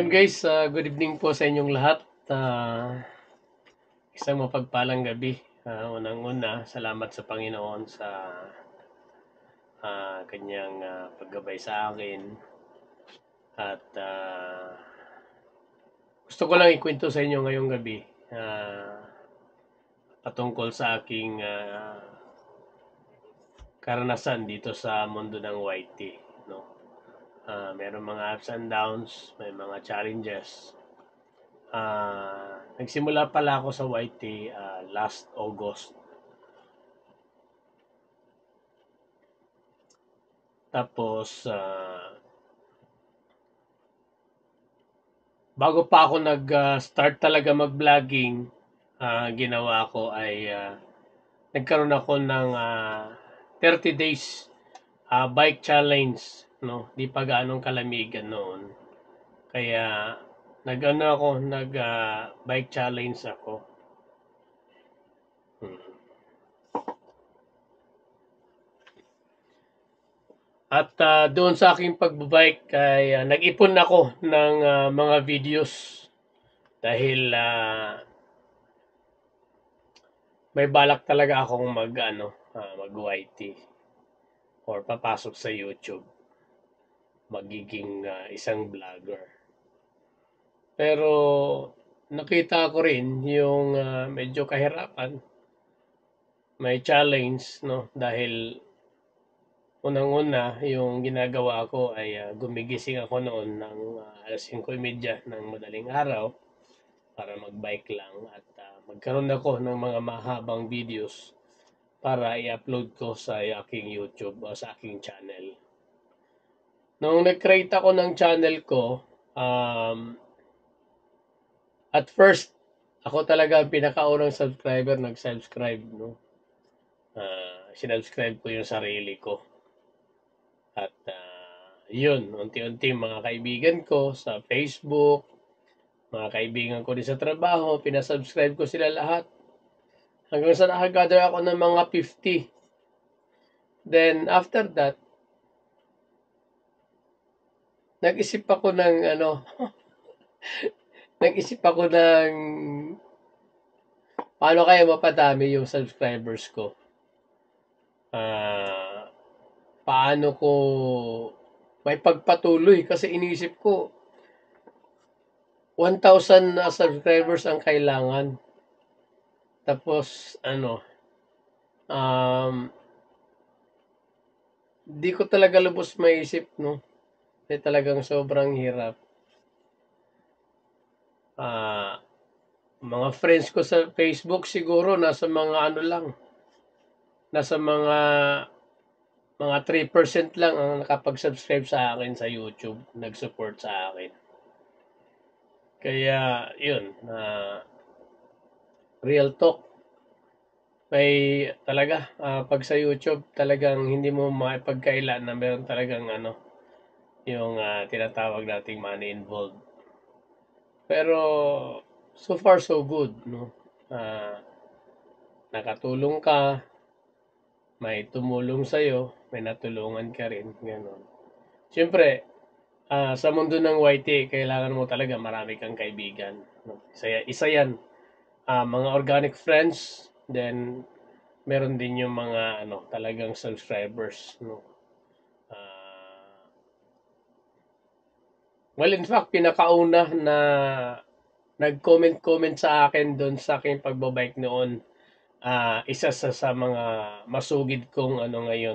Ayun guys, good evening po sa inyong lahat. Isang mapagpalang gabi. Unang-una, salamat sa Panginoon sa kanyang paggabay sa akin. At gusto ko lang ikwento sa inyo ngayong gabi patungkol sa aking karanasan dito sa mundo ng YT. No? Meron mga ups and downs, may mga challenges. Nagsimula pala ako sa YT last August. Tapos, bago pa ako nag-start talaga mag-vlogging, ginawa ko ay nagkaroon ako ng 30 days bike challenge. No? Di pa gaanong kalamigan noon. Kaya, nag-bike challenge ako. At doon sa aking pagbabike ay nag-ipon ako ng mga videos dahil may balak talaga akong mag-YT or papasok sa YouTube. Magiging isang vlogger. Pero nakita ko rin yung medyo kahirapan. May challenge, no? Dahil unang-una, yung ginagawa ko ay gumigising ako noon ng alas 5:30 ng madaling araw para mag-bike lang at magkaroon ako ng mga mahabang videos para i-upload ko sa aking YouTube o sa aking channel. Nung nag-create ako ng channel ko, at first, ako talaga ang pinakaunang subscriber nag-subscribe, no? Sinubscribe ko yung sarili ko. At yun, unti-unti mga kaibigan ko sa Facebook, mga kaibigan ko din sa trabaho, pinasubscribe ko sila lahat. Hanggang sa nakagather ako ng mga 50. Then, after that, nag-isip ako ng nag-isip ako ng paano kaya mapadami yung subscribers ko. Paano ko may pagpatuloy kasi inisip ko 1,000 na subscribers ang kailangan. Tapos di ko talaga lubos maisip, no? Kasi talagang sobrang hirap. Mga friends ko sa Facebook siguro nasa mga nasa mga 3% lang ang nakapag-subscribe sa akin sa YouTube, nag-support sa akin. Kaya, yun, real talk. May talaga, pag sa YouTube, talagang hindi mo maipagkaila na meron talagang yung tinatawag nating money involved. Pero, so far so good, no? Nakatulong ka, may tumulong sa'yo, may natulungan ka rin, gano'n. Siyempre, sa mundo ng YT, kailangan mo talaga marami kang kaibigan. No? Isa yan. Mga organic friends, then meron din yung mga talagang subscribers. No? Well, in fact, pinakauna na nag-comment sa akin doon sa aking pagbabike noon, isa sa mga masugid kong ngayon,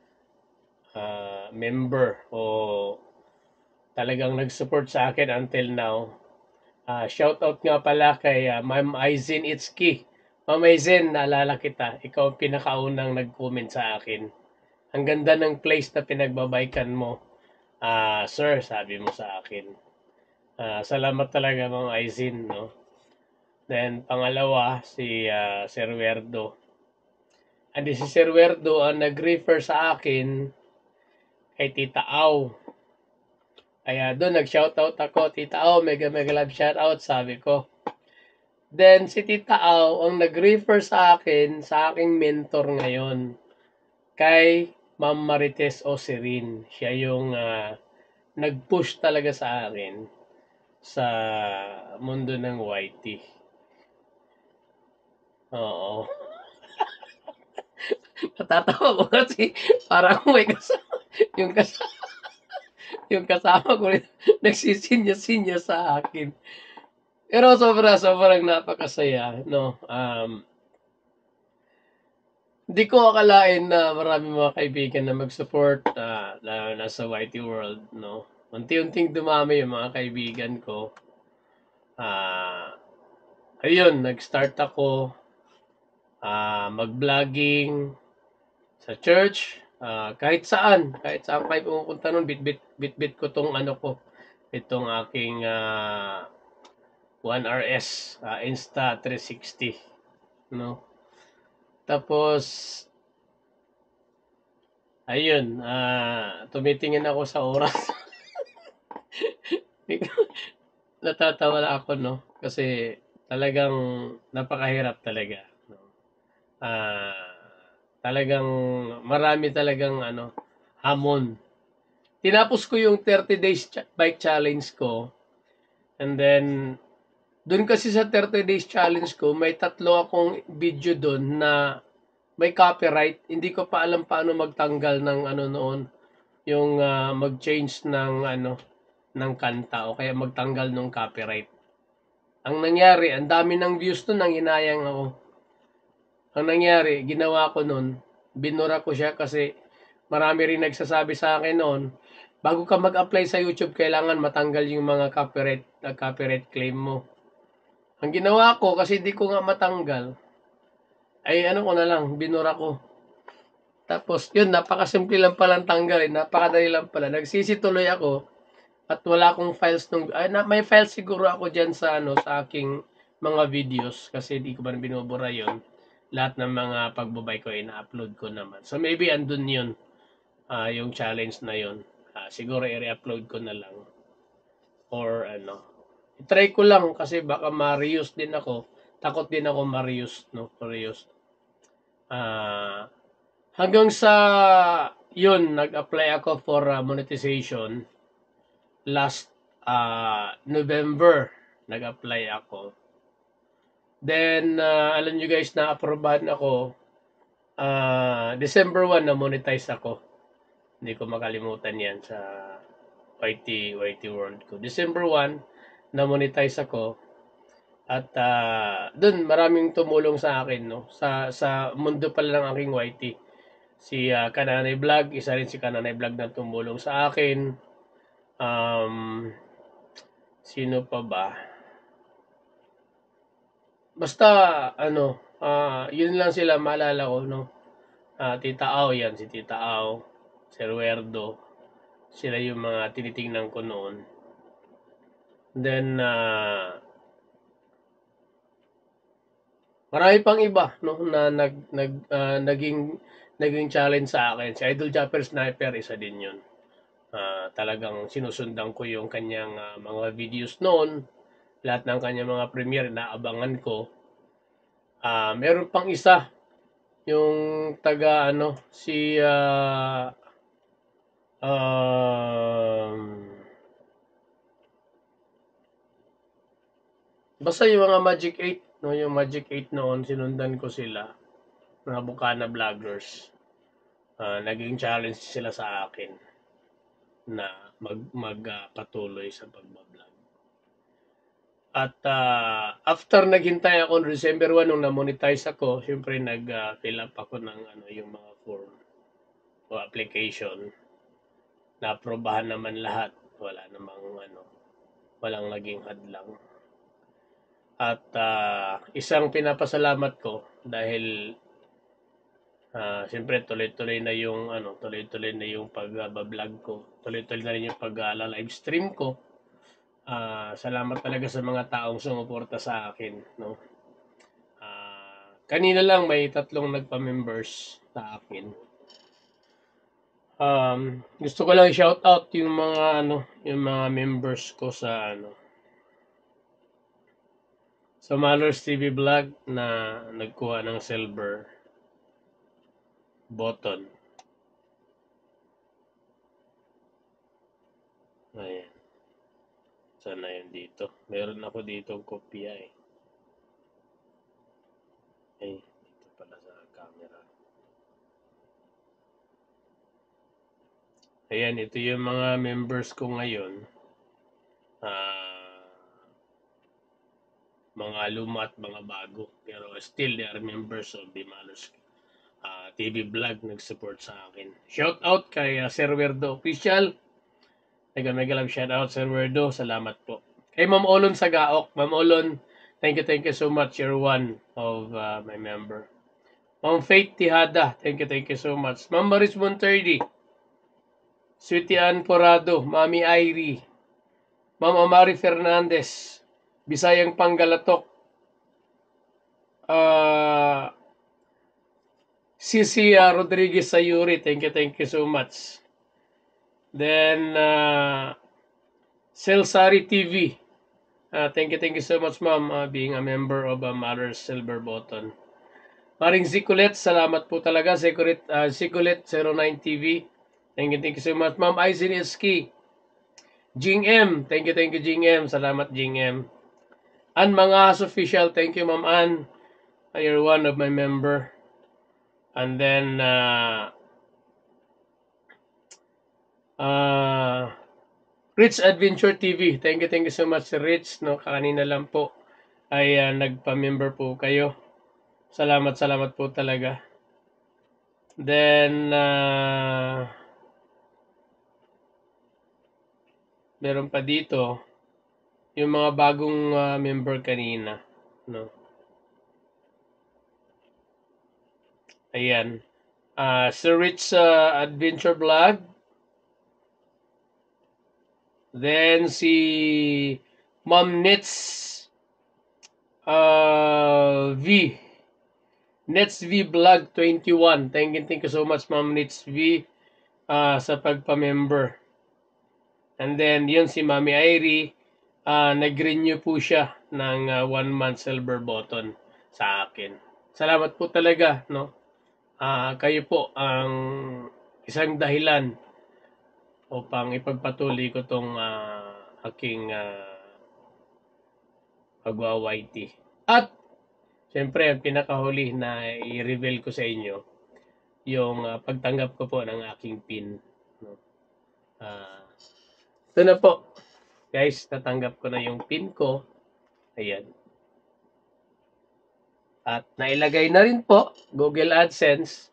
member o talagang nag-support sa akin until now. Shout out nga pala kay Ma'am Aizen Itski. Ma'am Aizen, naalala kita. Ikaw ang pinakaunang nag-comment sa akin. Ang ganda ng place na pinagbabaykan mo. Sir, sabi mo sa akin. Salamat talaga Ma'am Aizen, no? Then, pangalawa, si Sir Werdo. And si Sir Werdo ang nag-refer sa akin kay Tita Au. Kaya doon nag-shoutout ako, Tita Au, mega love shoutout, sabi ko. Then si Tita Au ang nag-refer sa akin, sa aking mentor ngayon, kay Ma'am Marites Osirin. Siya yung nag-push talaga sa akin. sa mundo ng YT. Oo. Natatawa ko kasi parang may kasama, yung kasama, yung kasama ko rin nagsisinya-sinya sa akin. Pero sobrang napakasaya, no? Hindi ko akalain na marami mga kaibigan na mag-support, lalo na sa YT World, no? Unti-unting dumami yung mga kaibigan ko. Ah, ayun, nag-start ako mag-vlogging sa church, kahit saan kayo pumupunta nun, bit ko tong ano ko, itong aking 1RS Insta 360, no? Tapos, ayun, tumitingin ako sa oras. Natatawa na ako, no? Kasi talagang napakahirap talaga, no? Ah, talagang marami talagang ano, hamon. Tinapos ko yung 30 days bike challenge ko, and then dun kasi sa 30 days challenge ko, may tatlo akong video dun na may copyright. Hindi ko pa alam paano magtanggal ng ano noon, yung mag-change ng ano ng kanta o kaya magtanggal ng copyright. Ang nangyari, ang dami ng views nun, nanginayang ako. Ang nangyari, ginawa ko nun, binura ko siya kasi marami rin nagsasabi sa akin noon, bago ka mag-apply sa YouTube, kailangan matanggal yung mga copyright claim mo. Ang ginawa ko, kasi di ko nga matanggal, ay ano ko na lang, binura ko. Tapos, yun, napakasimple lang palang tanggalin, napakadali lang pala. Nagsisi tuloy ako, at wala akong files nung, may files siguro ako dyan sa, sa aking mga videos, kasi di ko ba binubura yun. Lahat ng mga pagbabay ko, ina-upload ko naman. So, maybe andun yun, yung challenge na yun. Siguro i-re-upload ko na lang. Or ano, try ko lang kasi baka ma-reuse din ako. Takot din ako ma-reuse, no? Ma-reuse. Hanggang sa yun, nag-apply ako for monetization last November. Nag-apply ako. Then, alam nyo guys, na-aprobahan ako. December 1 na monetize ako. Hindi ko makalimutan yan sa YT World ko. December 1 na monetize ako. At doon maraming tumulong sa akin, no, sa mundo pala ng aking YT. Si Kananay Vlog, isa rin si Kananay Vlog na tumulong sa akin. Sino pa ba? Basta ano, yun lang sila maalala ko, no. Tita Au, yan si Tita Au, si Ruerdo. Sila yung mga tinitingnan ko noon. Then marami pang iba, no, na naging challenge sa akin. Si Idol Japper Sniper, isa din yun. Talagang sinusundan ko yung kanyang mga videos noon. Lahat ng kanyang mga premiere, naabangan ko. Meron pang isa, yung taga ano, si basta yung mga Magic 8, no, yung Magic 8 noon, sinundan ko sila, mga Bukana vloggers. Naging challenge sila sa akin na magpatuloy sa pagbablog. At after naghintay ako noong December 1 nung na-monetize ako, syempre nag-fill up ako ng ano, yung mga form o application. Na-aprobahan naman lahat. Wala namang ano, walang naging hadlang. At isang pinapasalamat ko dahil siyempre tuloy-tuloy na yung ano, tuloy-tuloy na yung pag-vlog ko. Tuloy-tuloy na rin yung pag-live stream ko. Salamat talaga sa mga taong sumuporta sa akin, no. Kanina lang may 3 nagpa-members sa akin. Gusto ko lang i-shout out yung mga ano, yung mga members ko sa ano, sa Malors TV Vlog na nagkuha ng silver button. Ayan. Sana yun dito. Meron ako dito kopya eh. Ay, dito pala sa camera. Ayan, ito yung mga members ko ngayon. Mga luma at mga bago. Pero still, they are members of the Malus TV vlog nag-support sa akin. Shout out kay Sir Werdo Official. Mega love shout out Sir Werdo. Salamat po. Kay Ma'am Olon Sagaok. Ma'am Olon, thank you so much. You're one of my member. Ma'am Faith Tihada, thank you so much. Ma'am Maris Monterdi, Sweetie Ann Porado, Mami Irie, Ma'am Amari Fernandez, Bisayang Panggalatok, Cici Rodriguez Sayuri, thank you so much. Then, Selsari TV, thank you so much ma'am, being a member of Mother's Silver Button. Paring Zikulet, salamat po talaga. Zikulet 09 TV. Thank you so much. Ma'am Aisin Iski. Jing M. Thank you Jing M. Salamat Jing M. An Mangas Official. Thank you Ma'am An. You're one of my member. And then Rich Adventure TV. Thank you so much Rich. No, kanina lang po ay nagpa-member po kayo. Salamat po talaga. Then meron pa dito yung mga bagong member kanina, no. Ayan. Sir Rich Adventure Vlog. Then si Ma'am Nets V. Nets V Vlog 21. Thank you so much Ma'am Nets V sa pagpa-member. And then yun si Mami Irie, nag-renew po siya ng 1 month silver button sa akin. Salamat po talaga, no. Kayo po ang isang dahilan upang ipagpatuloy ko tong aking pagwa-YT. At siyempre, ang pinakahuli na i-reveal ko sa inyo, yung pagtanggap ko po ng aking PIN. No? Ito na po. Guys, natanggap ko na yung PIN ko. Ayan. At nailagay na rin po, Google AdSense.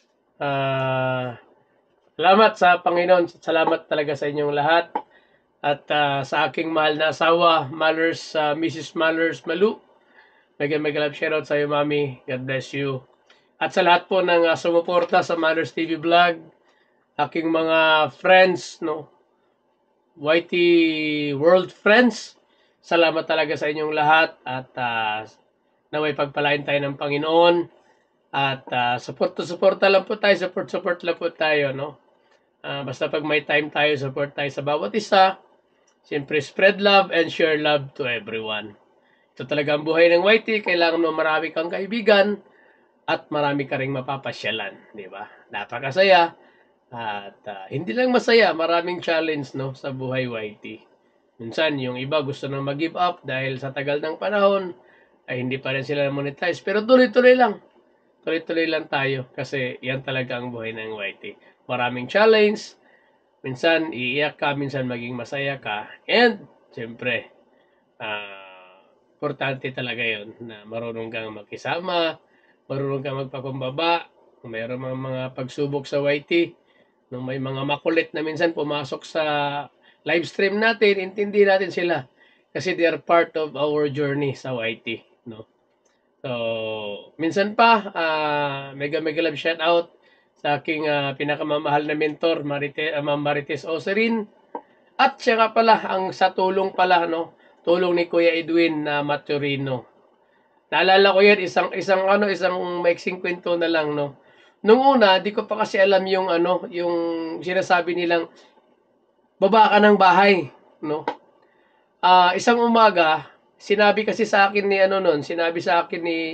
Salamat sa Panginoon. Salamat talaga sa inyong lahat. At sa aking mahal na asawa, Mrs. Mallers Malu. Mega love shoutout sa iyo, Mami. God bless you. At sa lahat po ng sumuporta sa Mallers TV Vlog, aking mga friends, no, YT World Friends, salamat talaga sa inyong lahat. At naway pagpalain tayo ng Panginoon. At support lang po tayo. Support lang po tayo, no. Basta pag may time tayo, support tayo sa bawat isa. Siyempre, spread love and share love to everyone. Ito talaga ang buhay ng YT. Kailangan mo marami kang kaibigan at marami ka ring mapapasyalan. Di ba? Napakasaya. At hindi lang masaya, maraming challenge, no, sa buhay YT. Minsan, yung iba gusto nang mag-give up dahil sa tagal ng panahon ay hindi pa rin sila monetize. Pero tuloy-tuloy lang. Tuloy-tuloy lang tayo kasi yan talaga ang buhay ng YT. Maraming challenge. Minsan, iiyak ka. Minsan, maging masaya ka. And, siyempre, importante talaga yon na marunong kang makisama, marunong kang magpakumbaba, mayroon mga pagsubok sa YT, nung may mga makulit na minsan pumasok sa live stream natin, intindi natin sila kasi they are part of our journey sa YT, no. So, minsan pa mega love shout out sa aking pinakamamahal na mentor, Ma'am Marites Oserin. At siya nga pala ang sa tulong pala, no, tulong ni Kuya Edwin na Maturino. Naalala ko yan, isang maiksing kwento na lang, no. Nung una, di ko pa kasi alam yung yung sinasabi nilang baba ka ng bahay, no. Isang umaga, sinabi kasi sa akin ni sinabi sa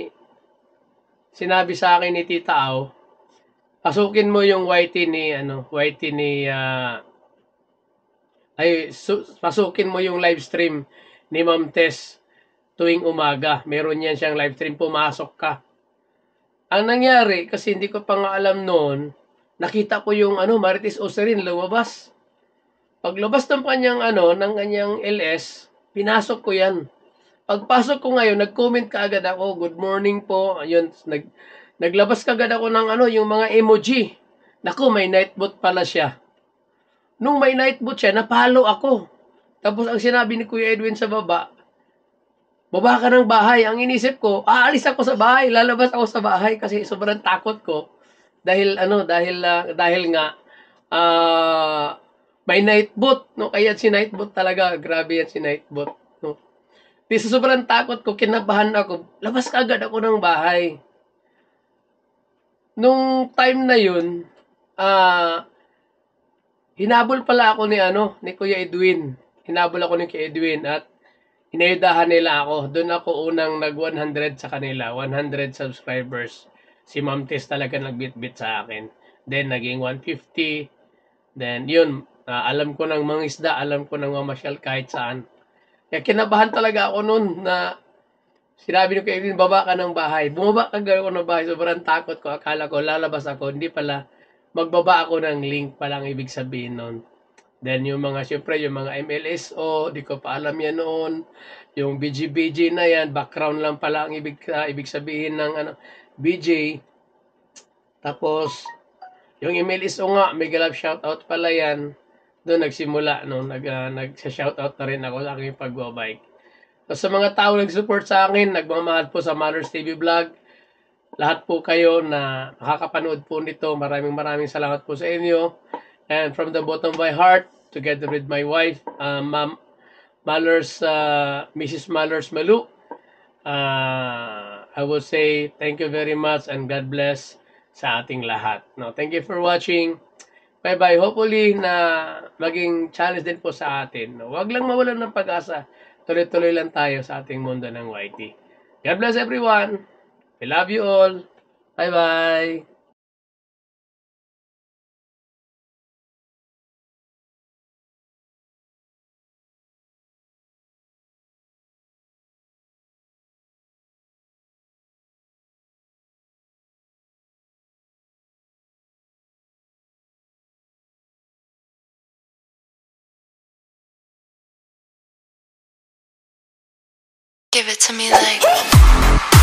akin ni Tita Au, pasukin mo yung YT ni ay pasukin mo yung live stream ni Ma'am Tess tuwing umaga. Meron yan siyang live stream, pumasok ka. Ang nangyari, kasi hindi ko pa nga alam noon, nakita ko yung Marites Oserin lumabas. Paglabas ng kanyang ng kanyang LS, pinasok ko yan. Pagpasok ko ngayon, nag-comment kaagad ako, good morning po. Ayun, naglabas kaagad ako ng yung mga emoji. Naku, may nightbot pala siya. Nung may nightbot siya, napalo ako. Tapos ang sinabi ni Kuya Edwin sa baba, baba ka ng bahay. Ang inisip ko, aalis ako sa bahay, lalabas ako sa bahay kasi sobrang takot ko. Dahil dahil nga may nightbot, no? Kaya si nightbot talaga, grabe yan si nightbot, no? Di sa sobrang takot ko, kinabahan ako, labas ka agad ako ng bahay. Nung time na yun, hinabol pala ako ni Kuya Edwin. Hinabol ako ni Kuya Edwin at inayudahan nila ako. Doon ako unang nag-100 sa kanila, 100 subscribers. Si Ma'am Tess talaga nagbit-bit sa akin. Then naging 150. Then yun, alam ko ng mga isda, alam ko ng mamasyal kahit saan. Kaya kinabahan talaga ako noon na sinabi ni Kuya Edwin, baba ka ng bahay. Bumaba ka ako ng bahay. Sobrang takot ko. Akala ko lalabas ako. Hindi pala. Magbaba ako ng link palang ibig sabihin noon. Then yung mga, syempre yung mga MLSO, di ko pa alam yan noon. Yung BG na yan, background lang pala ang ibig sabihin ng BJ. Tapos, yung MLSO nga, mega love shoutout pala yan. Doon nagsimula, no? Nag-shoutout na rin ako sa aking pagbabike. So, sa mga tao nag-support sa akin, nagmamahal po sa Manners TV Vlog, lahat po kayo na makakapanood po nito, maraming salamat po sa inyo. And from the bottom of my heart, together with my wife, Ma'am Mallers, Mrs. Mallers Malu, I will say thank you very much and God bless sa ating lahat. No, thank you for watching. Bye-bye. Hopefully na maging challenge din po sa atin. No, wag lang mawalan ng pag-asa. Tuloy-tuloy lang tayo sa ating mundo ng YT. God bless everyone. I love you all. Bye-bye. Give it to me like